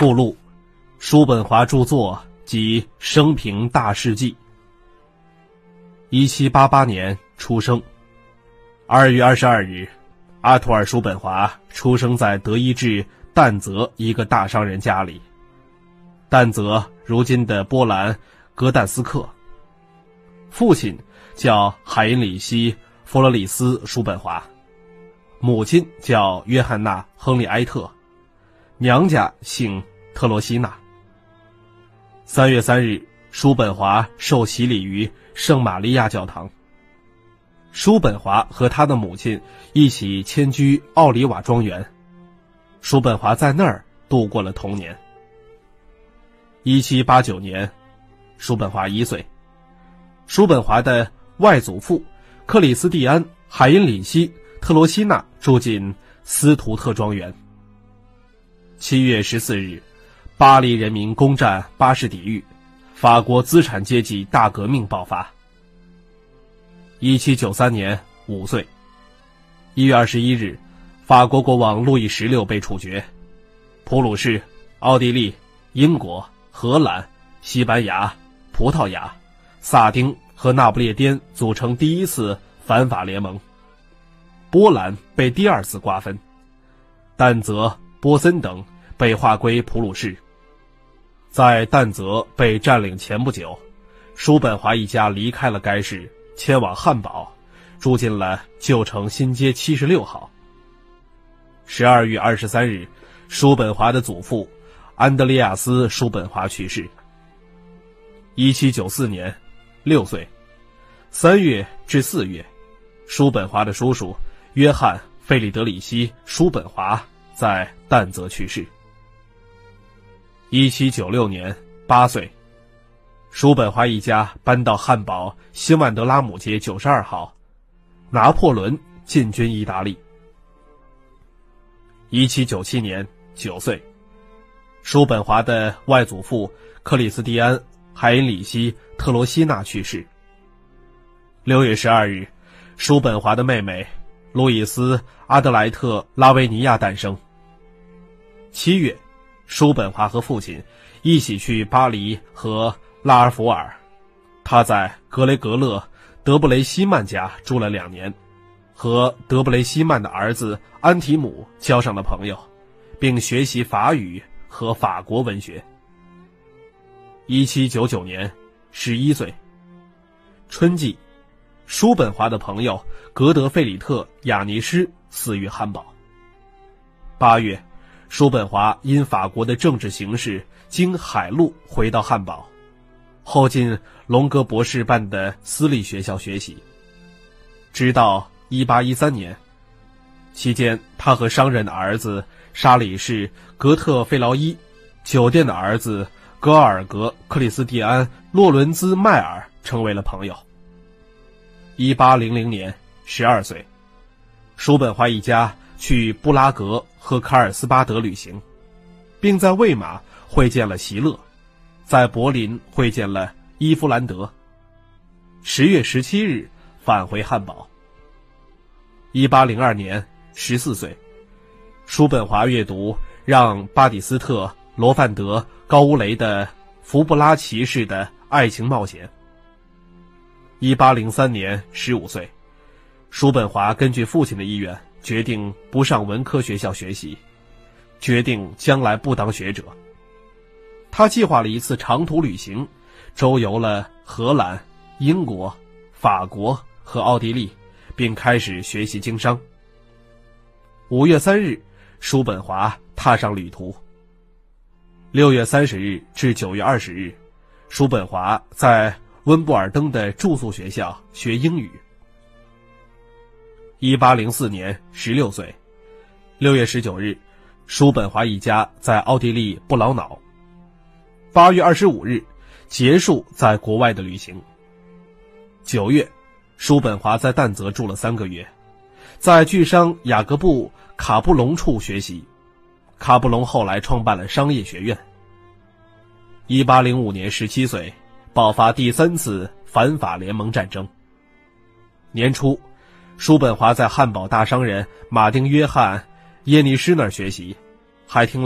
附录：叔本华著作及生平大事记。1788年出生。2月22日，阿图尔·叔本华出生在德意志但泽一个大商人家里。但泽如今的波兰格但斯克。父亲叫海因里希·弗罗里斯·叔本华，母亲叫约翰娜·亨利埃特，娘家姓特罗西纳。3月3日，叔本华受洗礼于圣玛利亚教堂。叔本华和他的母亲一起迁居奥里瓦庄园，叔本华在那儿度过了童年。1789年，叔本华1岁。叔本华的外祖父克里斯蒂安·海因里希·特罗西纳住进斯图特庄园。7月14日，巴黎人民攻占巴士底狱，法国资产阶级大革命爆发。1793年5岁。1月21日，法国国王路易16被处决。普鲁士、奥地利、英国、荷兰、西班牙、葡萄牙、萨丁和那不列颠组成第一次反法联盟。波兰被第二次瓜分，但泽、波森等被划归普鲁士。在但泽被占领前不久，叔本华一家离开了该市，迁往汉堡，住进了旧城新街76号。12月23日，叔本华的祖父安德烈亚斯·叔本华去世。1794年6岁。3月至4月，叔本华的叔叔约翰·费利德里希·叔本华在但泽去世。1796年8岁。叔本华一家搬到汉堡西曼德拉姆街92号，拿破仑进军意大利。1797年9岁。叔本华的外祖父克里斯蒂安·海因里希·特罗西纳去世。6月12日，叔本华的妹妹路易斯·阿德莱特·拉维尼亚诞生。7月，叔本华和父亲一起去巴黎和拉尔福尔，他在格雷格勒·德布雷西曼家住了2年，和德布雷西曼的儿子安提姆交上了朋友，并学习法语和法国文学。1799年11岁。春季，叔本华的朋友格德费里特·雅尼施死于汉堡。8月，叔本华因法国的政治形势经海路回到汉堡，后进隆格博士办的私立学校学习，直到1813年。期间，他和商人的儿子沙里士·格特费劳伊、酒店的儿子格奥尔格·克里斯蒂安·洛伦兹迈尔成为了朋友。1800年12岁，叔本华一家去布拉格和卡尔斯巴德旅行，并在魏玛会见了席勒，在柏林会见了伊夫兰德。10月17日返回汉堡。1802年14岁，叔本华阅读让巴蒂斯特·罗范德·高乌雷的福布拉骑士的爱情冒险。1803年15岁，叔本华根据父亲的意愿，决定不上文科学校学习，决定将来不当学者。他计划了一次长途旅行，周游了荷兰、英国、法国和奥地利，并开始学习经商。5月3日，叔本华踏上旅途。6月30日至9月20日，叔本华在温布尔登的住宿学校学英语。1804年16岁。6月19日，叔本华一家在奥地利不老瑙。8月25日，结束在国外的旅行。9月，叔本华在但泽住了3个月，在巨商雅各布·卡布隆处学习。卡布隆后来创办了商业学院。1805年17岁，爆发第3次反法联盟战争。年初，叔本华在汉堡大商人马丁·约翰·耶尼施那儿学习，还听了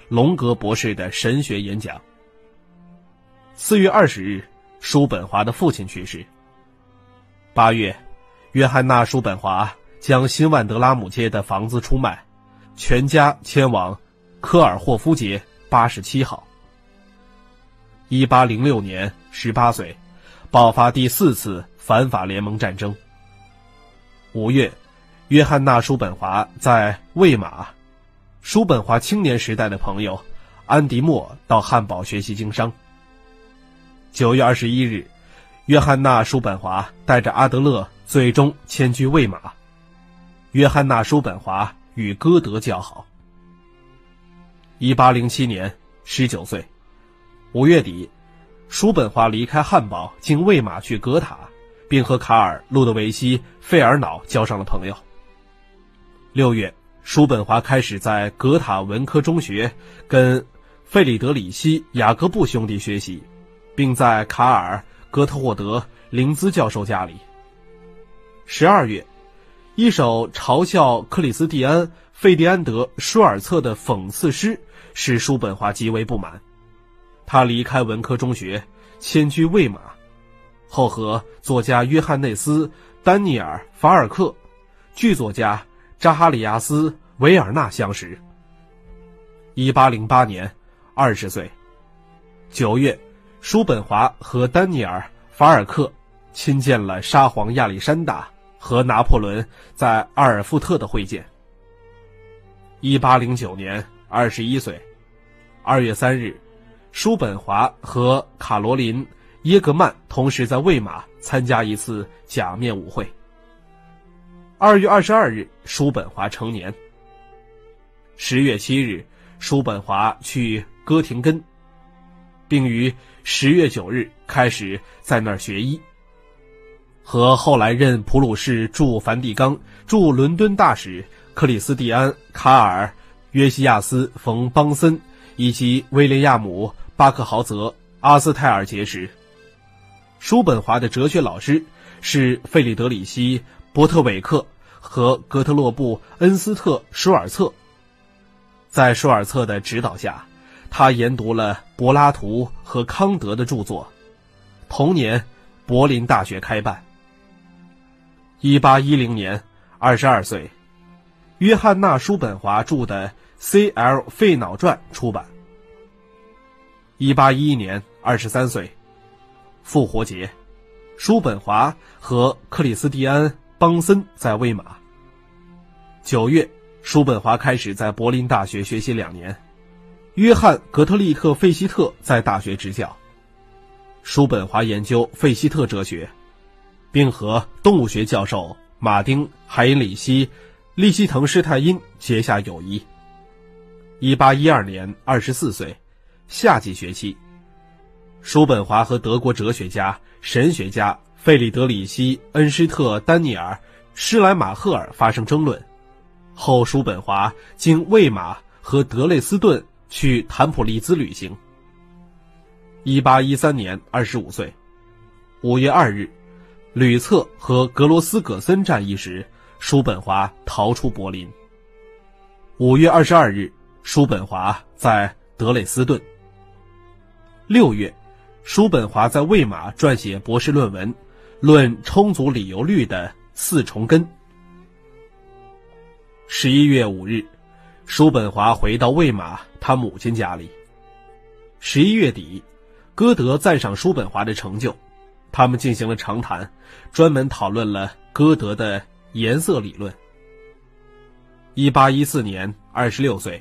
龙格博士的神学演讲。4月20日，叔本华的父亲去世。8月，约翰纳·叔本华将新万德拉姆街的房子出卖，全家迁往科尔霍夫街87号。1806年，18岁，爆发第4次反法联盟战争。5月，约翰纳·叔本华在魏玛，叔本华青年时代的朋友安迪莫到汉堡学习经商。9月21日，约翰纳·叔本华带着阿德勒最终迁居魏玛。约翰纳·叔本华与歌德交好。1807年，19岁，5月底，叔本华离开汉堡，经魏玛去格塔，并和卡尔·路德维希·费尔瑙交上了朋友。6月，叔本华开始在格塔文科中学跟费里德里希·雅各布兄弟学习，并在卡尔·哥特霍德·林兹教授家里。12月，一首嘲笑克里斯蒂安·费迪安德·舒尔策的讽刺诗使叔本华极为不满，他离开文科中学，迁居魏玛，后和作家约翰内斯·丹尼尔·法尔克、剧作家扎哈里亚斯·维尔纳相识。1808年，20岁，9月，叔本华和丹尼尔·法尔克亲见了沙皇亚历山大和拿破仑在阿尔富特的会见。1809年，21岁，2月3日，叔本华和卡罗琳·耶格曼同时在魏玛参加一次假面舞会。2月22日，叔本华成年。10月7日，叔本华去哥廷根，并于10月9日开始在那儿学医，和后来任普鲁士驻梵蒂冈驻伦敦大使克里斯蒂安·卡尔·约西亚斯·冯·邦森以及威廉亚姆·巴克豪泽·阿斯泰尔结识。叔本华的哲学老师是费里德里希·伯特韦克和格特洛布·恩斯特·舒尔策。在舒尔策的指导下，他研读了柏拉图和康德的著作。同年，柏林大学开办。1810年，22岁，约翰纳·叔本华著的《C.L. 费脑传》出版。1811年，23岁，复活节，叔本华和克里斯蒂安·邦森在魏玛。9月，叔本华开始在柏林大学学习2年，约翰·格特利特·费希特在大学执教。叔本华研究费希特哲学，并和动物学教授马丁·海因里希·利希滕施泰因结下友谊。1812年，24岁，夏季学期，叔本华和德国哲学家、神学家费里德里希·恩施特·丹尼尔·施莱马赫尔发生争论，后叔本华经魏玛和德累斯顿去坦普利兹旅行。1813年，25岁，5月2日，吕策和格罗斯葛森战役时，叔本华逃出柏林。5月22日，叔本华在德累斯顿。6月，叔本华在魏玛撰写博士论文，论充足理由律的4重根。11月5日，叔本华回到魏玛他母亲家里。11月底，歌德赞赏叔本华的成就，他们进行了长谈，专门讨论了歌德的颜色理论。1814年，26岁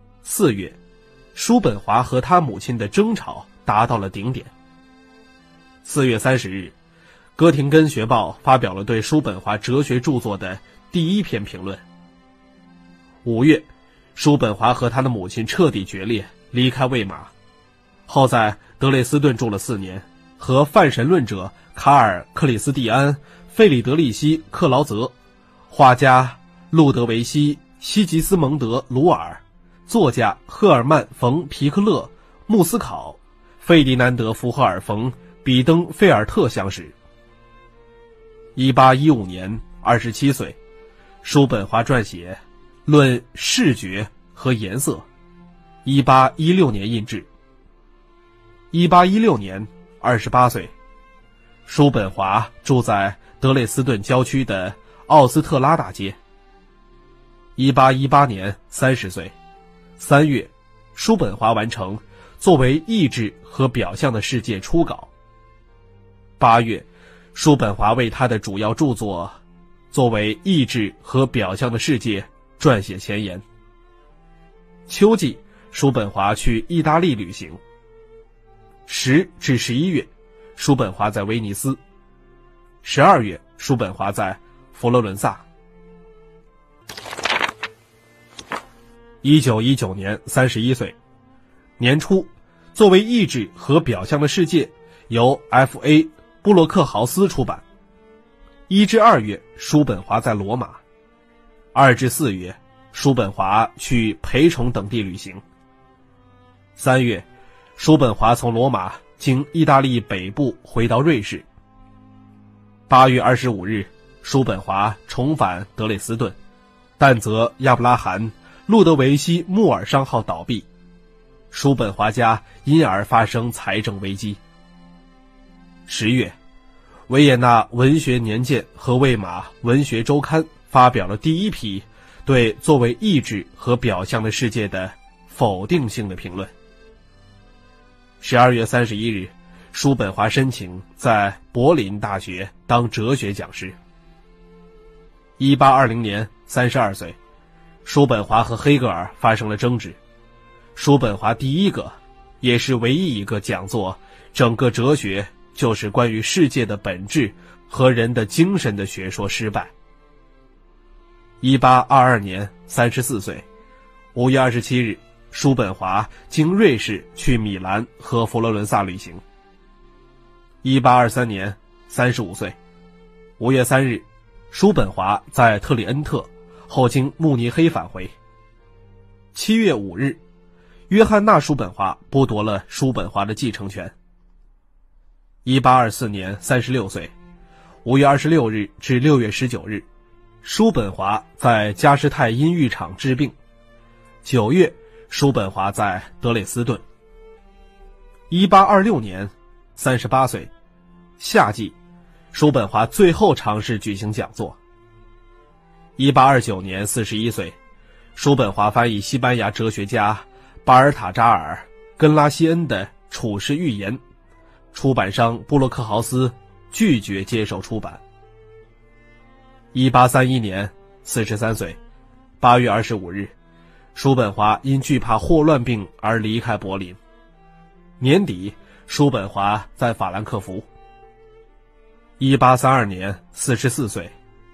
，4月，叔本华和他母亲的争吵达到了顶点。4月30日，哥廷根学报发表了对叔本华哲学著作的第1篇评论。5月，叔本华和他的母亲彻底决裂，离开魏玛，后在德累斯顿住了4年，和泛神论者卡尔·克里斯蒂安·费里德里希·克劳泽、画家路德维希·西吉斯蒙德·鲁尔、作家赫尔曼·冯·皮克勒、穆斯考、费迪南德·福赫尔·冯·比登费尔特相识。1815年，27岁，叔本华撰写《论视觉和颜色》 1816年印制。1816年28岁，叔本华住在德累斯顿郊区的奥斯特拉大街。1818年30岁，3月，叔本华完成作为意志和表象的世界初稿。8月，叔本华为他的主要著作作为意志和表象的世界撰写前言。秋季，叔本华去意大利旅行。10至11月，叔本华在威尼斯。12月，叔本华在佛罗伦萨。1919年31岁，年初，作为意志和表象的世界由 F.A. 布洛克豪斯出版。1至2月，叔本华在罗马。2至4月，叔本华去培城等地旅行。3月，叔本华从罗马经意大利北部回到瑞士。8月25日，叔本华重返德累斯顿，但则亚布拉罕·路德维希·穆尔商号倒闭，叔本华家因而发生财政危机。10月，维也纳文学年鉴和魏玛文学周刊发表了第一批对作为意志和表象的世界的否定性的评论。12月31日，叔本华申请在柏林大学当哲学讲师。1820年32岁，叔本华和黑格尔发生了争执。叔本华第一个，也是唯一一个讲座整个哲学就是关于世界的本质和人的精神的学说失败。1822年34岁，5月27日，叔本华经瑞士去米兰和佛罗伦萨旅行。1823年35岁，5月3日，叔本华在特里恩特，后经慕尼黑返回。7月5日，约翰纳·叔本华剥夺了叔本华的继承权。1824年36岁，5月26日至6月19日，叔本华在加施泰因浴场治病。9月，叔本华在德累斯顿。1826年38岁，夏季，叔本华最后尝试举行讲座。1829年41岁，叔本华翻译西班牙哲学家巴尔塔扎尔·根拉西恩的《处世寓言》，出版商布洛克豪斯拒绝接受出版。1831年43岁8月25日，叔本华因惧怕霍乱病而离开柏林。年底，叔本华在法兰克福。1832年44岁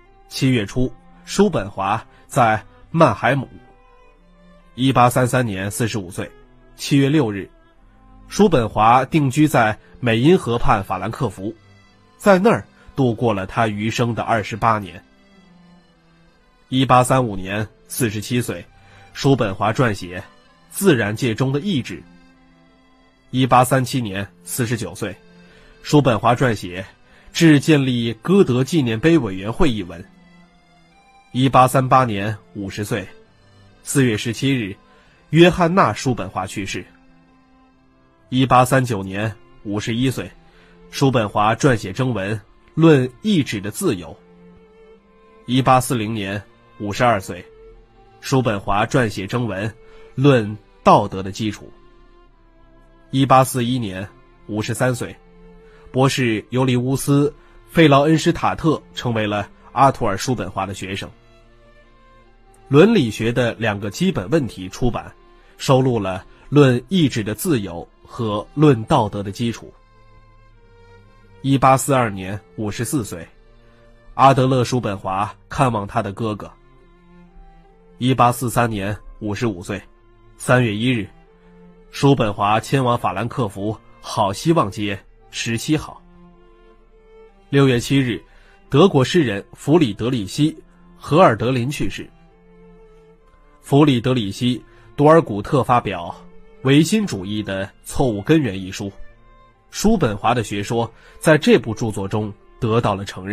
7月初，叔本华在曼海姆。1833年45岁7月6日，叔本华定居在美因河畔法兰克福，在那儿度过了他余生的28年。1835年47岁，叔本华撰写《自然界中的意志》。1837年49岁，叔本华撰写《致建立歌德纪念碑委员会》一文。1838年50岁，4月17日，约翰纳·叔本华去世。1839年51岁，叔本华撰写征文论意志的自由。1840年52岁，叔本华撰写征文论道德的基础。1841年53岁，博士尤利乌斯·费劳恩施塔特成为了阿图尔·叔本华的学生。伦理学的2个基本问题出版，收录了论意志的自由和论道德的基础。1842年54岁，阿德勒·叔本华看望他的哥哥。1843年55岁3月1日，叔本华迁往法兰克福好希望街17号。6月7日，德国诗人弗里德里希·荷尔德林去世。弗里德里希·多尔古特发表《唯心主义的错误根源》一书，叔本华的学说在这部著作中得到了承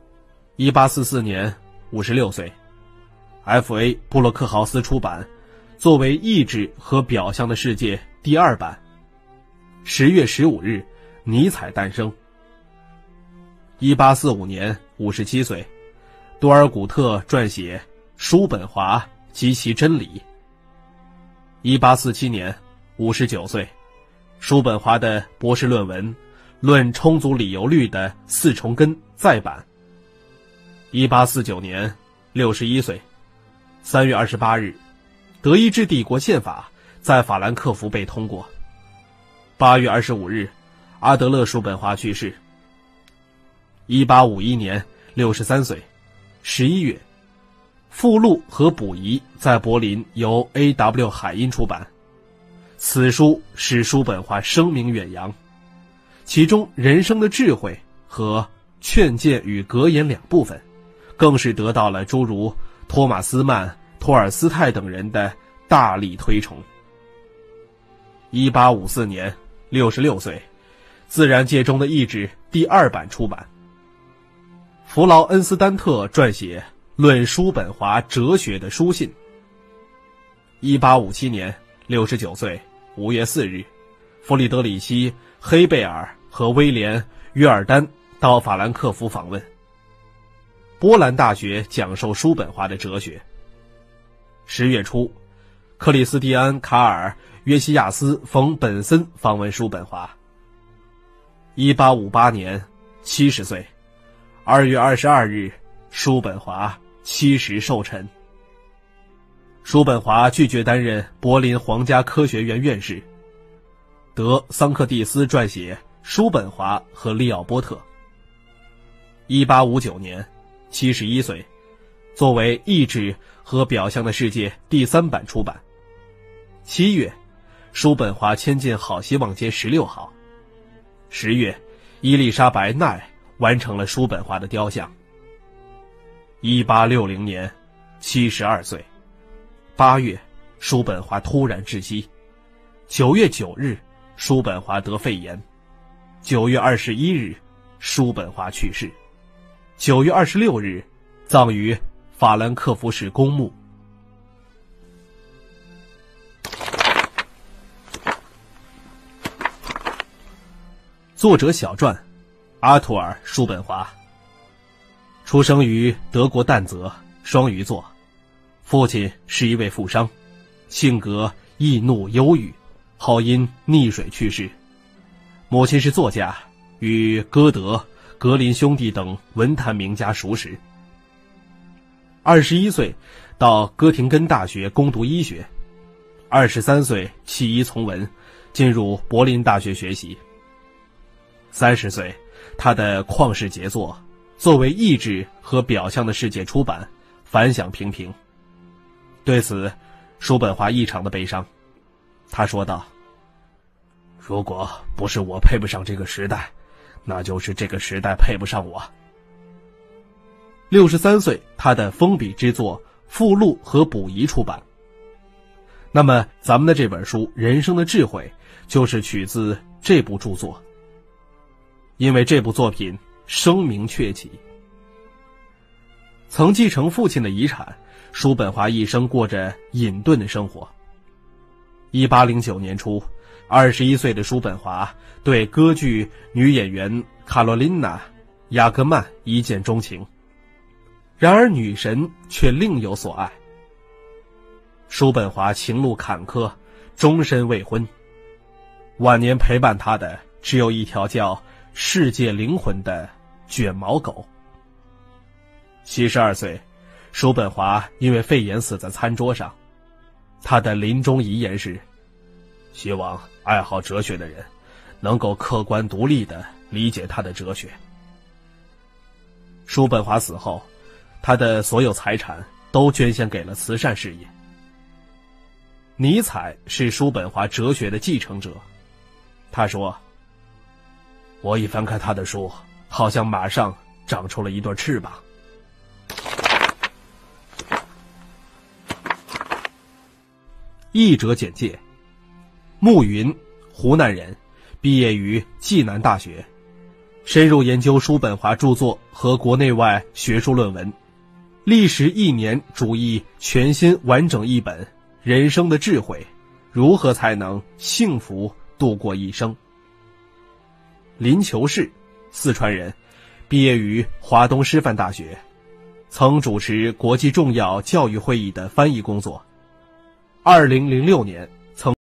认。1844年56岁，F.A. 布洛克豪斯出版《 作为意志和表象的世界第2版。10月15日，尼采诞生。1845年57岁，多尔古特撰写《叔本华及其真理》。1847年59岁，叔本华的博士论文《论充足理由律的4重根》再版。1849年61岁，3月28日，德意志帝国宪法在法兰克福被通过。8月25日，阿德勒·叔本华去世。1851年63岁，11月，附录和补遗在柏林由 A.W. 海因出版。此书使叔本华声名远扬，其中人生的智慧和劝谏与格言2部分，更是得到了诸如托马斯曼、托尔斯泰等人的大力推崇。1854年66岁，自然界中的意志第2版出版。弗劳恩斯丹特撰写《论叔本华哲学的书信》。1857年69岁5月4日，弗里德里希·黑贝尔和威廉·约尔丹到法兰克福访问。波兰大学讲授叔本华的哲学。10月初，克里斯蒂安·卡尔·约西亚斯·冯·本森访问叔本华。1858年70岁，2月22日，叔本华70寿辰。叔本华拒绝担任柏林皇家科学院院士。德桑克蒂斯撰写《叔本华和利奥波特》。1859年，71岁，作为《意志和表象的世界》第3版出版。7月，叔本华迁进好希望街16号。10月，伊丽莎白奈完成了叔本华的雕像。1860年，72岁。8月，叔本华突然窒息。9月9日，叔本华得肺炎。9月21日，叔本华去世。9月26日，葬于法兰克福市公墓。作者小传：阿图尔·叔本华。出生于德国但泽，双鱼座。父亲是一位富商，性格易怒忧郁，后因溺水去世。母亲是作家，与歌德、格林兄弟等文坛名家熟识。21岁到哥廷根大学攻读医学，23岁弃医从文，进入柏林大学学习。30岁，他的旷世杰作作为《意志和表象的世界》出版，反响平平。对此，叔本华异常的悲伤。他说道：“如果不是我配不上这个时代，那就是这个时代配不上我。”63岁，他的封笔之作《附录和补遗》出版。那么，咱们的这本书《人生的智慧》就是取自这部著作，因为这部作品声名鹊起。曾继承父亲的遗产，叔本华一生过着隐遁的生活。1809年初，21岁的叔本华对歌剧女演员卡罗琳娜·雅各曼一见钟情，然而女神却另有所爱。叔本华情路坎坷，终身未婚。晚年陪伴他的只有一条叫世界灵魂的卷毛狗。72岁，叔本华因为肺炎死在餐桌上。他的临终遗言是：希望爱好哲学的人能够客观独立地理解他的哲学。叔本华死后，他的所有财产都捐献给了慈善事业。尼采是叔本华哲学的继承者。他说：我一翻开他的书，好像马上长出了一对翅膀。译者简介：慕云，湖南人，毕业于暨南大学，深入研究叔本华著作和国内外学术论文，历时1年主译全新完整译本《 人生的智慧，如何才能幸福度过一生。林求是，四川人，毕业于华东师范大学，曾主持国际重要教育会议的翻译工作。2006年